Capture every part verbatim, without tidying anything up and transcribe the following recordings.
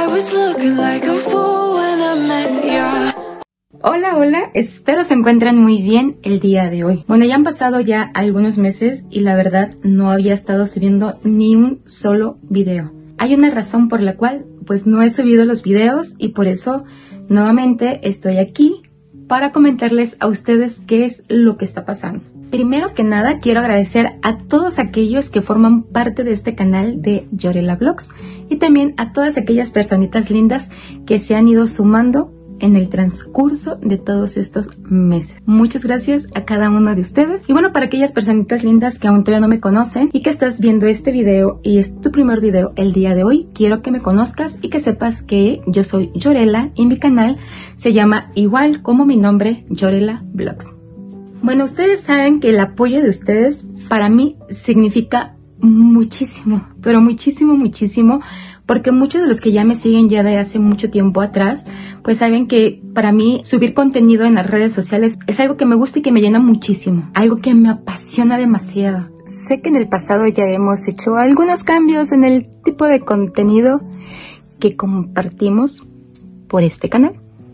was looking like a fool when I met ya. Hola, hola, espero se encuentren muy bien el día de hoy. Bueno, ya han pasado ya algunos meses y la verdad no había estado subiendo ni un solo video. Hay una razón por la cual pues no he subido los videos y por eso nuevamente estoy aquí para comentarles a ustedes qué es lo que está pasando. Primero que nada quiero agradecer a todos aquellos que forman parte de este canal de Yorela Vlogs y también a todas aquellas personitas lindas que se han ido sumando en el transcurso de todos estos meses. Muchas gracias a cada uno de ustedes. Y bueno, para aquellas personitas lindas que aún todavía no me conocen y que estás viendo este video y es tu primer video el día de hoy, quiero que me conozcas y que sepas que yo soy Yorela y mi canal se llama igual como mi nombre, Yorela Vlogs. Bueno, ustedes saben que el apoyo de ustedes para mí significa muchísimo, pero muchísimo, muchísimo, porque muchos de los que ya me siguen ya de hace mucho tiempo atrás, pues saben que para mí subir contenido en las redes sociales es algo que me gusta y que me llena muchísimo, algo que me apasiona demasiado. Sé que en el pasado ya hemos hecho algunos cambios en el tipo de contenido que compartimos por este canal.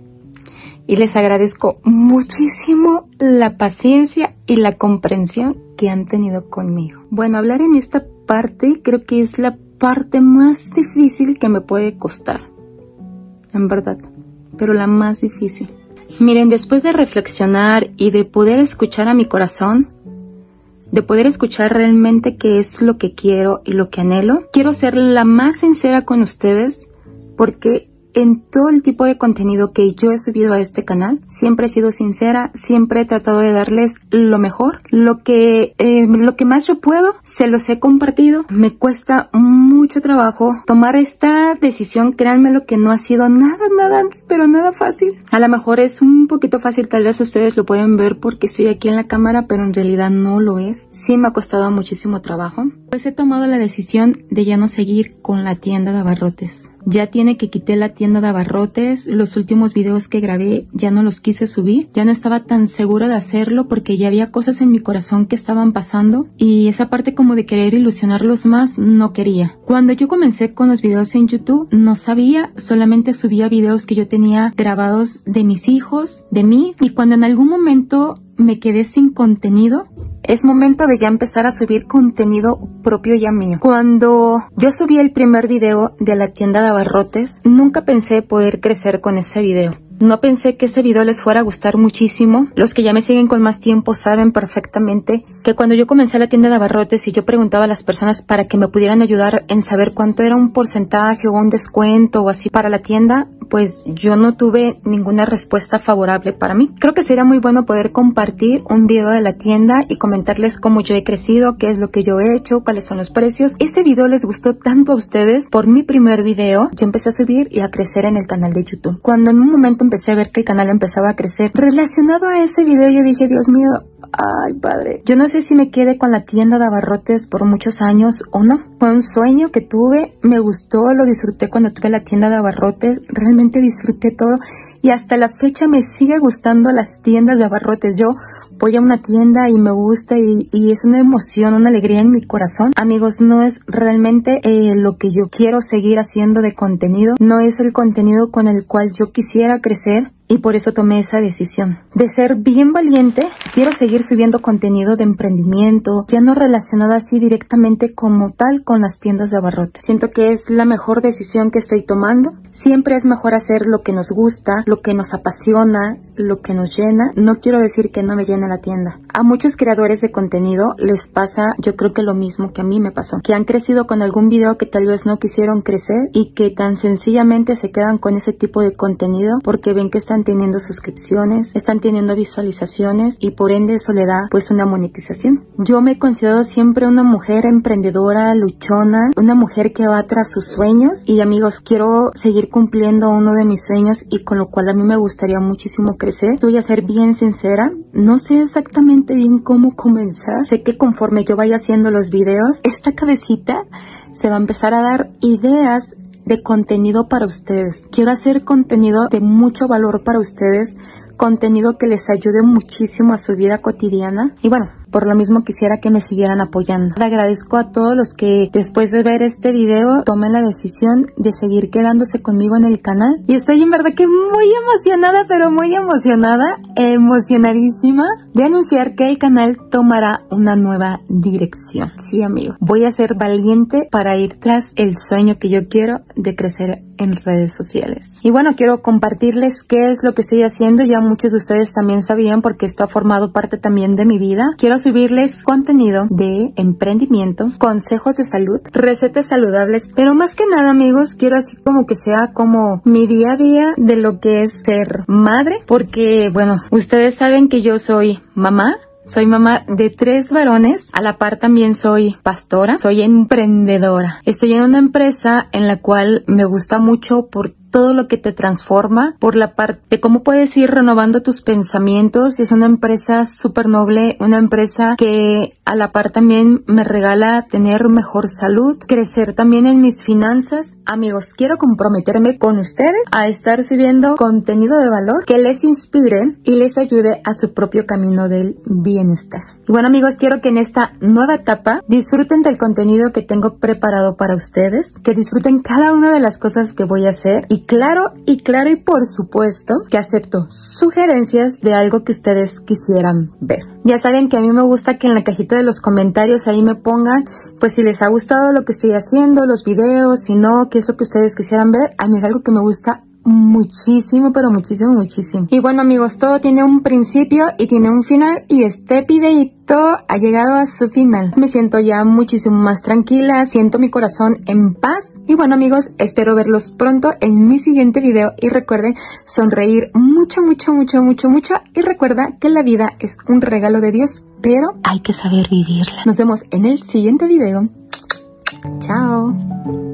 Y les agradezco muchísimo la paciencia y la comprensión que han tenido conmigo. Bueno, hablar en esta parte creo que es la parte más difícil que me puede costar, en verdad, pero la más difícil. Miren, después de reflexionar y de poder escuchar a mi corazón, de poder escuchar realmente qué es lo que quiero y lo que anhelo, quiero ser la más sincera con ustedes, porque en todo el tipo de contenido que yo he subido a este canal, siempre he sido sincera, siempre he tratado de darles lo mejor, lo que, eh, lo que más yo puedo, se los he compartido. Me cuesta mucho trabajo tomar esta decisión, créanme lo que no ha sido nada, nada, pero nada fácil. A lo mejor es un poquito fácil, tal vez ustedes lo pueden ver porque estoy aquí en la cámara, pero en realidad no lo es. Sí me ha costado muchísimo trabajo. Pues he tomado la decisión de ya no seguir con la tienda de abarrotes. Ya tiene que quité la tienda de abarrotes, los últimos videos que grabé ya no los quise subir, ya no estaba tan segura de hacerlo porque ya había cosas en mi corazón que estaban pasando y esa parte como de querer ilusionarlos más no quería. Cuando yo comencé con los videos en YouTube no sabía, solamente subía videos que yo tenía grabados de mis hijos, de mí, y cuando en algún momento me quedé sin contenido, es momento de ya empezar a subir contenido propio ya mío. Cuando yo subí el primer video de la tienda de abarrotes, nunca pensé poder crecer con ese video. No pensé que ese video les fuera a gustar muchísimo. Los que ya me siguen con más tiempo saben perfectamente que cuando yo comencé la tienda de abarrotes y yo preguntaba a las personas para que me pudieran ayudar en saber cuánto era un porcentaje o un descuento o así para la tienda, pues yo no tuve ninguna respuesta favorable para mí. Creo que sería muy bueno poder compartir un video de la tienda y comentarles cómo yo he crecido, qué es lo que yo he hecho, cuáles son los precios. Ese video les gustó tanto a ustedes por mi primer video. Yo empecé a subir y a crecer en el canal de YouTube. Cuando en un momento empecé a ver que el canal empezaba a crecer, relacionado a ese video yo dije, Dios mío, ay padre, yo no sé si me quede con la tienda de abarrotes por muchos años o no. Fue un sueño que tuve, me gustó, lo disfruté cuando tuve la tienda de abarrotes, realmente disfruté todo y hasta la fecha me sigue gustando las tiendas de abarrotes. Yo voy a una tienda y me gusta y, y es una emoción, una alegría en mi corazón. Amigos, no es realmente eh, lo que yo quiero seguir haciendo de contenido, no es el contenido con el cual yo quisiera crecer. Y por eso tomé esa decisión de ser bien valiente. Quiero seguir subiendo contenido de emprendimiento, ya no relacionado así directamente como tal con las tiendas de abarrotes. Siento que es la mejor decisión que estoy tomando. Siempre es mejor hacer lo que nos gusta, lo que nos apasiona, lo que nos llena. No quiero decir que no me llene la tienda. A muchos creadores de contenido les pasa, yo creo que lo mismo que a mí me pasó, que han crecido con algún video que tal vez no quisieron crecer y que tan sencillamente se quedan con ese tipo de contenido porque ven que están teniendo suscripciones, están teniendo visualizaciones y por ende eso le da pues una monetización. Yo me considero siempre una mujer emprendedora, luchona, una mujer que va tras sus sueños y amigos, quiero seguir cumpliendo uno de mis sueños y con lo cual a mí me gustaría muchísimo crecer. Voy a ser bien sincera, no sé exactamente bien cómo comenzar. Sé que conforme yo vaya haciendo los videos, esta cabecita se va a empezar a dar ideas de contenido para ustedes. Quiero hacer contenido de mucho valor para ustedes, contenido que les ayude muchísimo a su vida cotidiana. Y bueno, por lo mismo quisiera que me siguieran apoyando. Le agradezco a todos los que después de ver este video tomen la decisión de seguir quedándose conmigo en el canal. Y estoy en verdad que muy emocionada, pero muy emocionada, emocionadísima de anunciar que el canal tomará una nueva dirección. Sí, amigo, voy a ser valiente para ir tras el sueño que yo quiero de crecer en redes sociales. Y bueno, quiero compartirles qué es lo que estoy haciendo. Ya muchos de ustedes también sabían, porque esto ha formado parte también de mi vida. Quiero subirles contenido de emprendimiento, consejos de salud, recetas saludables, pero más que nada, amigos, quiero así como que sea como mi día a día de lo que es ser madre, porque bueno, ustedes saben que yo soy mamá. Soy mamá de tres varones, a la par también soy pastora, soy emprendedora. Estoy en una empresa en la cual me gusta mucho por todo lo que te transforma, por la parte de cómo puedes ir renovando tus pensamientos. Es una empresa súper noble, una empresa que a la par también me regala tener mejor salud, crecer también en mis finanzas. Amigos, quiero comprometerme con ustedes a estar subiendo contenido de valor que les inspire y les ayude a su propio camino del bienestar. Y bueno, amigos, quiero que en esta nueva etapa disfruten del contenido que tengo preparado para ustedes, que disfruten cada una de las cosas que voy a hacer y claro, y claro, y por supuesto que acepto sugerencias de algo que ustedes quisieran ver. Ya saben que a mí me gusta que en la cajita de los comentarios ahí me pongan, pues si les ha gustado lo que estoy haciendo, los videos, si no, qué es lo que ustedes quisieran ver. A mí es algo que me gusta muchísimo, pero muchísimo, muchísimo. Y bueno, amigos, todo tiene un principio y tiene un final, y este videito ha llegado a su final. Me siento ya muchísimo más tranquila, siento mi corazón en paz. Y bueno, amigos, espero verlos pronto en mi siguiente video, y recuerden sonreír mucho, mucho, mucho, mucho, mucho, y recuerda que la vida es un regalo de Dios, pero hay que saber vivirla. Nos vemos en el siguiente video. Chao.